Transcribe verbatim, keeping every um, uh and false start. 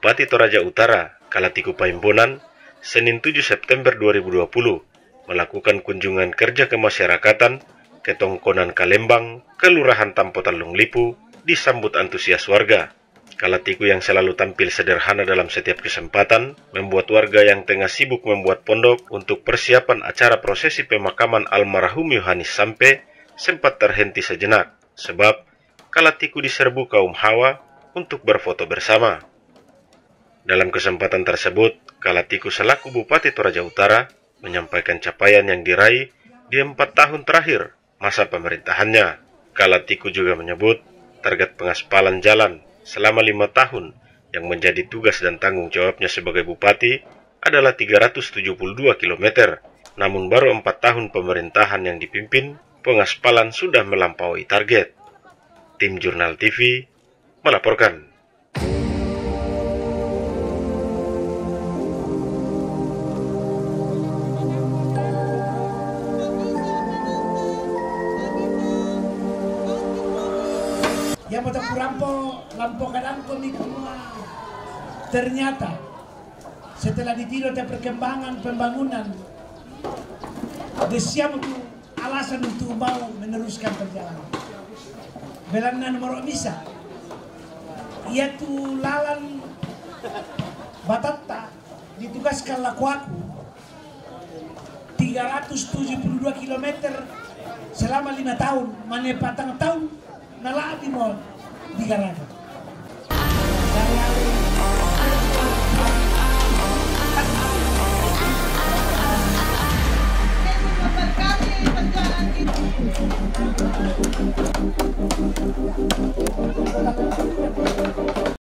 Bupati Toraja Utara, Kalatiku Paimbonan, Senin tujuh September dua ribu dua puluh, melakukan kunjungan kerja kemasyarakatan ke Tongkonan Kalembang, Kelurahan Tampotan Lunglipu, disambut antusias warga. Kalatiku yang selalu tampil sederhana dalam setiap kesempatan, membuat warga yang tengah sibuk membuat pondok untuk persiapan acara prosesi pemakaman almarhum Yohanis Sampe sempat terhenti sejenak, sebab Kalatiku diserbu kaum hawa untuk berfoto bersama. Dalam kesempatan tersebut, Kalatiku selaku Bupati Toraja Utara menyampaikan capaian yang diraih di empat tahun terakhir masa pemerintahannya. Kalatiku juga menyebut target pengaspalan jalan selama lima tahun yang menjadi tugas dan tanggung jawabnya sebagai Bupati adalah tiga ratus tujuh puluh dua kilometer. Namun baru empat tahun pemerintahan yang dipimpin, pengaspalan sudah melampaui target. Tim Jurnal T V melaporkan. Yang mau kurampo lampo kadangko di kumua. Ternyata setelah ditiru ada perkembangan pembangunan, desiam itu alasan untuk mau meneruskan perjalanan. Belanda nomor bisa, yaitu lalan Batata ditugaskan lakuaku tiga ratus tujuh puluh dua kilometer selama lima tahun, mana patang tahun nala di mall di Garaga.